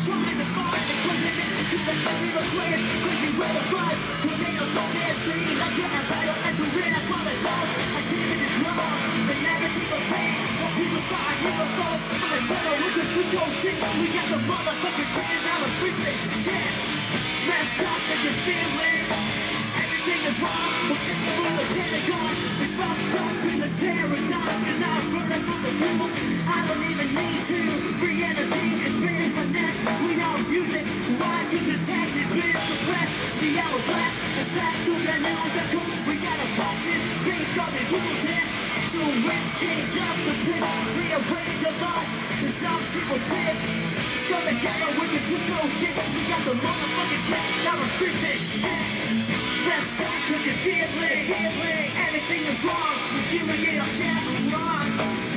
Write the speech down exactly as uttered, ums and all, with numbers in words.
trying to find the closeness to the country of playing, quickly with a rise. Tornado from their street, like you're a battle and to win, that's all it's all. Activity is wrong, they never see the pain. While people start evil thoughts, I'm better with this we go shit. We got the motherfucking pain, now it's free face shit. Smashed up and you're feeling everything is wrong. We're taking through the Pentagon. It's fucked up in this paradigm, cause I'm running for the rules. I don't even need to. Free energy is being finessed. We don't use it. Why? Cause the tech is being suppressed. The hourglass has passed through the new. That's cool. We gotta box it based on these rules here. So let's change up the pitch. Rearrange our thoughts and stop shit with this. Let's go together with this super shit. We got the motherfucking kick. Now let's scream this shit. Messed up cause you're feeling, feeling anything is wrong. We're feeling it, our channel wrong.